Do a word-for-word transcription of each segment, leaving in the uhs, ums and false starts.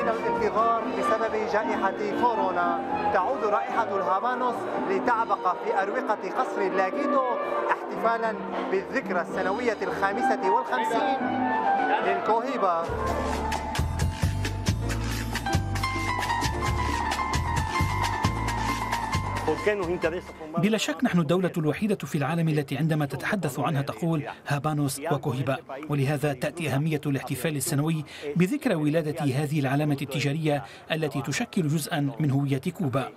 طويل الانتظار بسبب جائحة كورونا تعود رائحة الهافانوس لتعبق في أروقة قصر اللاجيتو احتفالا بالذكرى السنوية الخامسة والخمسين للكوهيبا. بلا شك نحن الدولة الوحيدة في العالم التي عندما تتحدث عنها تقول هافانوس وكوهيبا، ولهذا تأتي أهمية الاحتفال السنوي بذكرى ولادة هذه العلامة التجارية التي تشكل جزءا من هوية كوبا.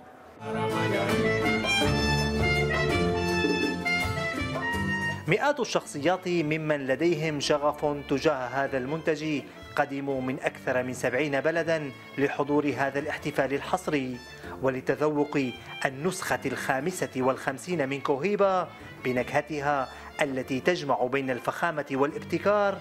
مئات الشخصيات ممن لديهم شغف تجاه هذا المنتج قدموا من أكثر من سبعين بلدا لحضور هذا الاحتفال الحصري ولتذوق النسخة الخامسة والخمسين من كوهيبا بنكهتها التي تجمع بين الفخامة والابتكار.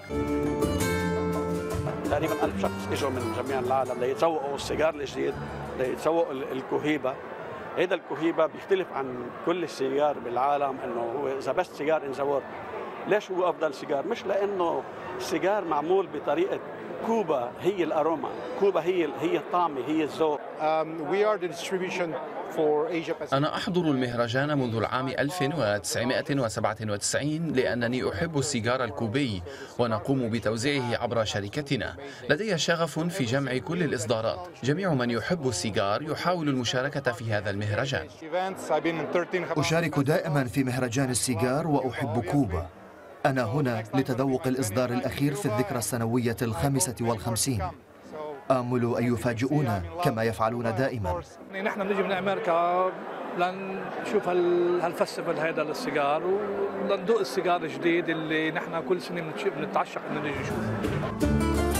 تقريبا ألف شخص اجوا من جميع العالم ليتذوقوا السيجار الجديد، ليتذوقوا الكوهيبا. هذا الكوهيبا بيختلف عن كل السيجار بالعالم، انه هو ذا بيست سيجار ان ذا وورلد. ليش هو افضل سيجار؟ مش لانه السيجار معمول بطريقه كوبا، هي الاروما، كوبا هي هي الطعمه، هي الذوق. أنا أحضر المهرجان منذ العام ألف وتسعمائة وسبعة وتسعين لأنني أحب السيجار الكوبي ونقوم بتوزيعه عبر شركتنا. لدي شغف في جمع كل الإصدارات. جميع من يحب السيجار يحاول المشاركة في هذا المهرجان. أشارك دائما في مهرجان السيجار وأحب كوبا. أنا هنا لتذوق الإصدار الأخير في الذكرى السنوية الخامسة والخمسين. آمل أن يفاجئونا كما يفعلون دائما. نحن بنجي من أمريكا لنشوف هالفستيفال هذا للسيجار ولندوق السيجار الجديد اللي نحن كل سنة بنتعشق إنه نجي نشوفه.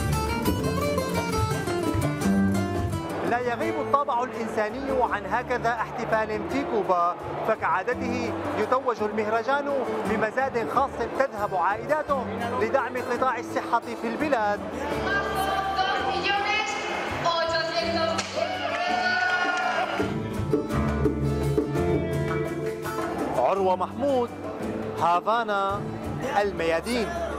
لا يغيب الطابع الإنساني عن هكذا احتفال في كوبا، فكعادته يتوج المهرجان بمزاد خاص تذهب عائداته لدعم قطاع الصحة في البلاد. عروة محمود، هافانا، الميادين.